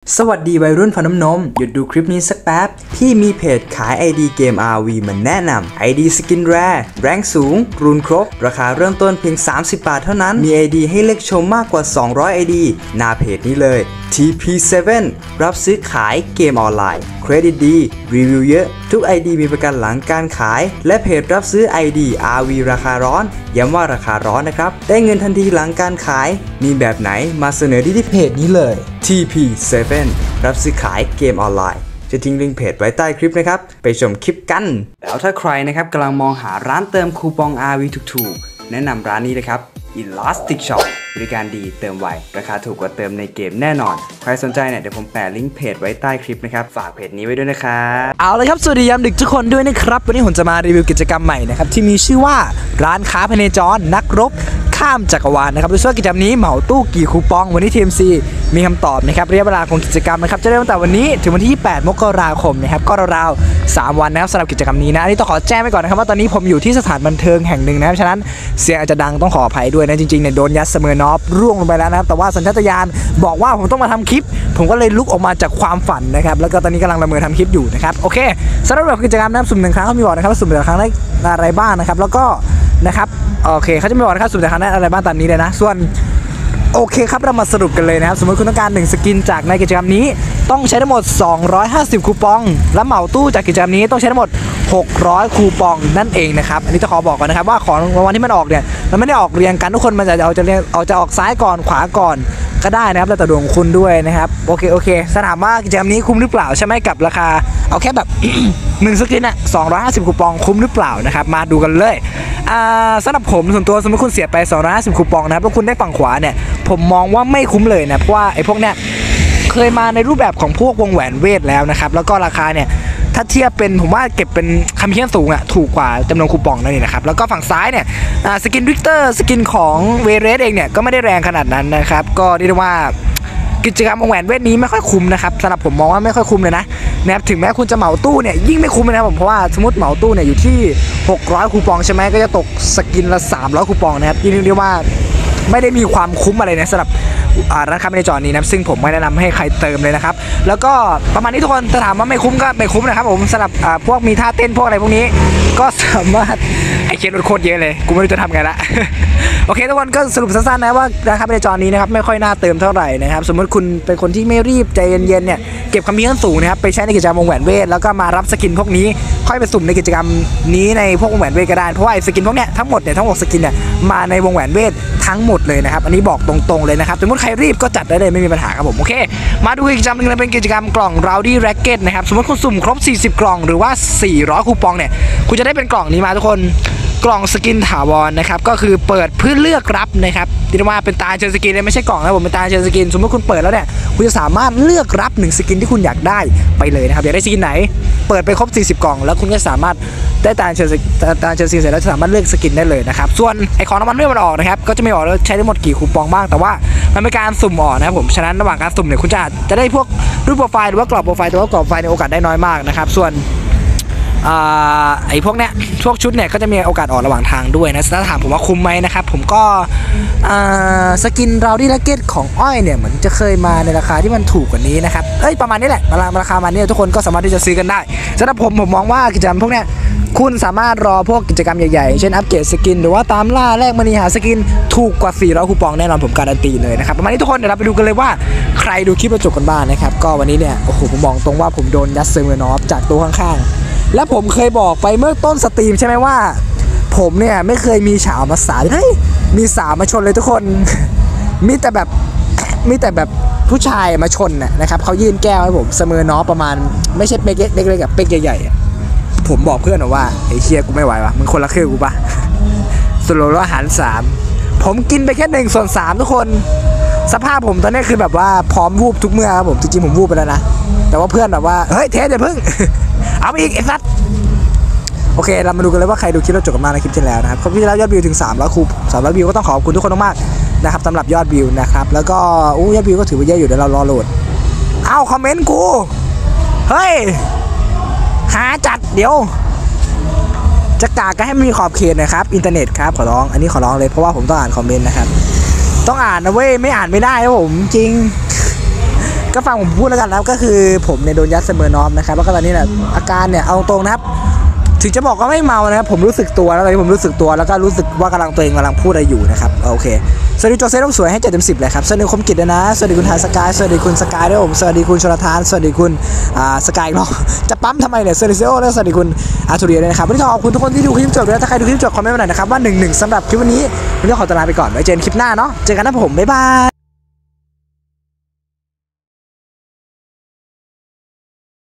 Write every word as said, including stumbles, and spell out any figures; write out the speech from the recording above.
สวัสดีวัยรุ่นฟันน้ำนมหยุดดูคลิปนี้สักแป๊บพี่มีเพจขาย ไอ ดี เกม อาร์ วี มาแนะนำ ไอ ดี สกินแรร์แรงสูงรูนครบราคาเริ่มต้นเพียงสามสิบบาทเท่านั้นมี ไอ ดี ให้เลือกชมมากกว่าสองร้อย ไอ ดี หน้าเพจนี้เลย ที พี เซเว่น รับซื้อขายเกมออนไลน์เครดิตดีรีวิวเยอะทุก ไอ ดี มีประกันหลังการขายและเพจรับซื้อ ไอ ดี อาร์ วี ราคาร้อนย้ำว่าราคาร้อนนะครับได้เงินทันทีหลังการขายมีแบบไหนมาเสนอที่เพจนี้เลย ที พี เซเว่น รับซื้อขายเกมออนไลน์จะทิ้งลิงก์เพจไว้ใต้คลิปนะครับไปชมคลิปกันแล้วถ้าใครนะครับกำลังมองหาร้านเติมคูปอง อาร์ วี ถูกๆแนะนำร้านนี้เลยครับ Elastic Shop บริการดีเติมไวราคาถูกกว่าเติมในเกมแน่นอนใครสนใจเนี่ยเดี๋ยวผมแปะลิงก์เพจไว้ใต้คลิปนะครับฝากเพจนี้ไว้ด้วยนะครับเอาเลยครับสวัสดียามดึกทุกคนด้วยนะครับวันนี้ผมจะมารีวิวกิจกรรมใหม่นะครับที่มีชื่อว่าร้านค้าพเนจรนักรบข้ามจักรวาลนะครับโดยเฉพาะกิจกรรมนี้เหมาตู้กี่คูปองวันนี้ ที เอ็ม ซี มีคำตอบนะครับระยะเวลาของกิจกรรมนะครับจะเริ่มตั้งแต่วันนี้ถึงวันที่ยี่สิบแปดมกราคมนะครับก็ราวๆสามวันนะครับสำหรับกิจกรรมนี้นะอันนี้ต้องขอแจ้งไว้ก่อนนะครับว่าตอนนี้ผมอยู่ที่สถานบันเทิงแห่งหนึ่งนะครับฉะนั้นเสียงอาจจะดังต้องขออภัยด้วยนะจริงๆเนี่ยโดนยัดเสมอนอฟร่วงลงไปแล้วนะครับแต่ว่าสัญชาตญาณบอกว่าผมต้องมาทำคลิปผมก็เลยลุกออกมาจากความฝันนะครับแล้วก็ตอนนี้กำลังดำเนินทำคลิปอยู่นะครับโอเคสำหรับกิจกรรมนะครับสุ่มหนึ่งครั้งเขามีบอกนะครับสุ่มหนึ่งครั้งได้อะไรบ้างนะครับแล้วก็นะครับโอเคเขาจะไม่บอกนะครับสุ่มหนึ่งครั้งได้อะไรบ้างตามนี้เลยนะส่วนโอเคครับเรามาสรุปกันเลยนะครับสมมติคุณต้องการหนึ่งสกินจากในกิจกรรมนี้ต้องใช้ทั้งหมดสองร้อยห้าสิบคูปองและเหมาตู้จากกิจกรรมนี้ต้องใช้ทั้งหมดหกร้อยคูปองนั่นเองนะครับอันนี้จะขอบอกก่อนนะครับว่าของรางวัลที่มันออกเนี่ยมันไม่ได้ออกเรียงกันทุกคนมันจะเอาจะเรียงเอาจะออกซ้ายก่อนขวาก่อนก็ได้นะครับแล้วแต่ดวงคุณด้วยนะครับโอเคโอเคถามว่ากิจกรรมนี้คุ้มหรือเปล่าใช่ไหมกับราคาเอาแค่แบบ หนึ่งสกินอ่ะสองร้อยห้าสิบคูปองคุ้มหรือเปล่านะครับมาดูกันเลยอ่าสำหรับผมส่วนตัวสมมติคุณเสียไปสองร้อยห้าสิบคูปองนะครับแล้วคุณได้ฝั่งขวาเนี่ยผมมองว่าไม่คุ้มเลยนะเพราะว่าไอ้พวกเนี้ยเคยมาในรูปแบบของพวกวงแหวนเวทแล้วนะครับแล้วก็ราคาเนี่ยถ้าเทียบเป็นผมว่าเก็บเป็นคำเขียนสูงอ่ะถูกกว่าจำนวนคูปองนั่นเองนะครับแล้วก็ฝั่งซ้ายเนี่ยสกินวิกเตอร์สกินของเวเรสเองเนี่ยก็ไม่ได้แรงขนาดนั้นนะครับก็เรียกว่ากิจกรรมวงแหวนเวทนี้ไม่ค่อยคุ้มนะครับสำหรับผมมองว่าไม่ค่อยคุ้มเลยนะนะครับถึงแม้คุณจะเหมาตู้เนี่ยยิ่งไม่คุ้มนะครับผมเพราะว่าสมมติเหมาตู้เนี่ยอยู่ที่หกร้อยคูปองใช่ไหมก็จะตกสกินละสามร้อยคูปองนะครับยิ่งเรียกว่าไม่ได้มีความคุ้มอะไรนะสำหรับร้านค้าในจอนี้นะซึ่งผมไม่แนะนำให้ใครเติมเลยนะครับแล้วก็ประมาณนี้ทุกคนจะถามว่าไม่คุ้มก็ไม่คุ้มนะครับผมสำหรับพวกมีท่าเต้นพวกอะไรพวกนี้ก็สามารถไอเคียนรถโคตรเยอะเลยกูไม่รู้จะทำไงละโอเคทุกคนก็สรุปสั้นๆนะว่าร้านค้าในจอนี้นะครับไม่ค่อยน่าเติมเท่าไหร่นะครับสมมติคุณเป็นคนที่ไม่รีบใจเย็นๆเนี่ยเก็บคำพิขั้นสูงนะครับไปใช้ในกิจกรรมวงแหวนเวทแล้วก็มารับสกินพวกนี้ค่อยไปสุ่มในกิจกรรมนี้ในพวกวงแหวนเวทก็ได้เพราะว่าไอสกินพวกเนี้ยทั้งหมดเนี่ยทั้งหมดสกินเนี่ยมาในวงแหวนเวททั้งหมดเลยนะครับอันนี้บอกตรงๆเลยนะครับสมมติใครรีบก็จัดได้เลยไม่มีปัญหาครับผมโอเคมาดูกิจกรรมนึงเป็นกิจกรรมกล่อง Rowdy Racket นะครับสมมติคุณสุ่มครบสี่สิบกล่องหรือว่าสี่ร้อยคูปองเนี่ยคุณจะได้เป็นกล่องนี้มาทุกคนกล่องสกินถาวรนะครับก็คือเปิดเพื่อเลือกรับนะครับที่เรียกว่าเป็นตาเชิญสกินเลยไม่ใช่กล่องนะผมเป็นตาเชิญสกินสมมติคุณเปิดแล้วเนี่ยคุณจะสามารถเลือกรับหนึ่งสกินที่คุณอยากได้ไปเลยนะครับอยากได้สกินไหนเปิดไปครบสี่สิบกล่องแล้วคุณก็สามารถได้ตาเชิญตาเชิญสกินเสร็จแล้วจะสามารถเลือกสกินได้เลยนะครับส่วนไอของรางวัลไม่มันออกนะครับก็จะไม่ออกแล้วใช้ได้หมดกี่คูปองบ้างแต่ว่ามันเป็นการสุ่มออกนะครับผมฉะนั้นระหว่างการสุ่มเนี่ยคุณจะจะได้พวกรูปโปรไฟล์หรือว่ากรอบโปรไฟล์แต่ว่ากรอบโปรไฟล์ในโอกาสได้น้อยมากนะครับส่วนไอ้พวกเนี้ยพวกชุดเนี่ยก็จะมีโอกาสออกระหว่างทางด้วยนะถ้าถามผมว่าคุ้มไหมนะครับผมก็สกินRowdy Racketของอ้อยเนี่ยเหมือนจะเคยมาในราคาที่มันถูกกว่านี้นะครับเอ้ยประมาณนี้แหละราคามันเนี่ยทุกคนก็สามารถที่จะซื้อกันได้สำหรับผมผมมองว่ากิจกรรมพวกเนี้ยคุณสามารถรอพวกกิจกรรมใหญ่ๆเช่นอัปเกรดสกินหรือว่าตามล่าแลกมณีหาสกินถูกกว่าสี่ร้อยคูปองแน่นอนผมการันตีเลยนะครับประมาณนี้ทุกคนเดี๋ยวเราไปดูกันเลยว่าใครดูคลิปจบกันบ้างนะครับก็วันนี้เนี่ยโอ้โหผมบอกตรงว่าผมโดนยัดเซอร์เมอร์นอฟจากตัวข้างๆและผมเคยบอกไปเมื่อต้นสตรีมใช่ไหมว่าผมเนี่ยไม่เคยมีฉาวมาสาเฮ้ยมีสาวมาชนเลยทุกคน มีแต่แบบมีแต่แบบผู้ชายมาชนนะครับเขายื่นแก้วให้ผมเสมอน้อประมาณไม่ใช่เป๊กเล็กๆกับเป๊กใหญ่ๆผมบอกเพื่อนว่าไอ้เชียกูไม่ไหววะมึงคนละครึ่งกูปะสโลว์อาหารสามผมกินไปแค่หนึ่งส่วนสามทุกคนสภาพผมตอนนี้คือแบบว่าพร้อมวูบทุกเมื่อครับผมจริงๆผมวูบไปแล้วนะแต่ว่าเพื่อนแบบว่าเฮ้ยเทสอย่าพึ่ง เอาอีกไอ้สัสโอเคเรามาดูกันเลยว่าใครดูคลิปเราจบกันมาในคลิปที่แล้วนะครับคลิปที่แล้วยอดวิวถึงสามร้อยคูสามร้อยวิวก็ต้องขอบคุณทุกคนมากๆนะครับสำหรับยอดวิวนะครับแล้วก็อู้ยอดวิวก็ถือว่าเยอะอยู่เดี๋ยวเรารอโหลดเอ้าคอมเมนต์กูเฮ้ยหาจัดเดี๋ยวจะกากก็ให้มันมีขอบเขตนะครับอินเทอร์เน็ตครับขอร้องอันนี้ขอร้องเลยเพราะว่าผมต้องอ่านคอมเมนต์นะครับต้องอ่านนะเว้ยไม่อ่านไม่ได้ครับผมจริงก็ฟังผมพูดแล้วกันนะครับก็คือผมเนี่ยโดนยัดเสมอนอมนะครับแล้วก็ตอนนี้เนี่ยอาการเนี่ยเอาตรงนะครับถึงจะบอกว่าไม่เมานะครับผมรู้สึกตัวแล้วตอนนี้ผมรู้สึกตัวแล้วก็รู้สึกว่ากำลังตัวเองกำลังพูดอะไรอยู่นะครับโอเคสวัสดีโจเซ่ต้องสวยให้เจ็ดเต็มสิบเลยครับสวัสดีคมกิจนะสวัสดีคุณทานสกายสวัสดีคุณสกายด้วยผมสวัสดีคุณชลธานสวัสดีคุณอ่าสกายเนาะจะปั๊มทำไมเนี่ยเซอร์เซโอและสวัสดีคุณอาร์ทูเรียด้วยนะครับวันนี้ขอบคุณทุกคนที่ดูคลิปจบด้วยถ้าใครดูคลิปจบคอมเมนต์มาหน่อยนะครับว่าหนึ่งหนึ่งสำหรับคลิปวันนี้วันนี้ขอตัวลาไปก่อนไว้เจอกันคลิปหน้าเนาะเจอกันนะผมบ๊ายบาย